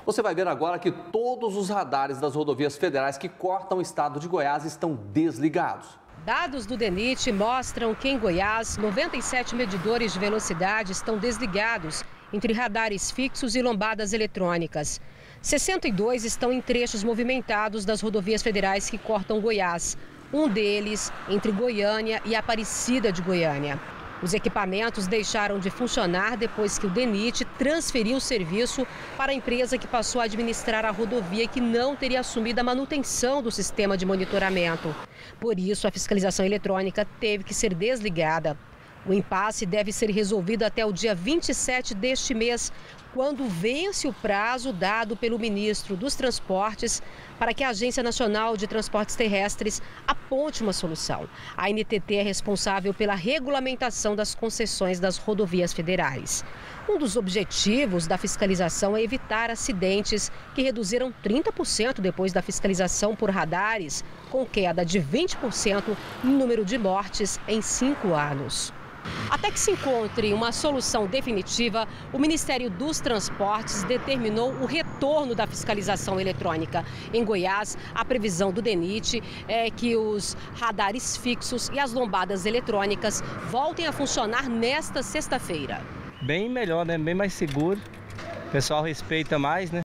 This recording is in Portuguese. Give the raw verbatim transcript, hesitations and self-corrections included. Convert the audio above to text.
Você vai ver agora que todos os radares das rodovias federais que cortam o estado de Goiás estão desligados. Dados do DENIT mostram que em Goiás, noventa e sete medidores de velocidade estão desligados entre radares fixos e lombadas eletrônicas. sessenta e dois estão em trechos movimentados das rodovias federais que cortam Goiás, um deles entre Goiânia e Aparecida de Goiânia. Os equipamentos deixaram de funcionar depois que o DENIT transferiu o serviço para a empresa que passou a administrar a rodovia e que não teria assumido a manutenção do sistema de monitoramento. Por isso, a fiscalização eletrônica teve que ser desligada. O impasse deve ser resolvido até o dia vinte e sete deste mês, quando vence o prazo dado pelo ministro dos Transportes para que a Agência Nacional de Transportes Terrestres aponte uma solução. A N T T é responsável pela regulamentação das concessões das rodovias federais. Um dos objetivos da fiscalização é evitar acidentes que reduziram trinta por cento depois da fiscalização por radares, com queda de vinte por cento no número de mortes em cinco anos. Até que se encontre uma solução definitiva, o Ministério dos Transportes determinou o retorno da fiscalização eletrônica. Em Goiás, a previsão do DENIT é que os radares fixos e as lombadas eletrônicas voltem a funcionar nesta sexta-feira. Bem melhor, né? Bem mais seguro. O pessoal respeita mais, né?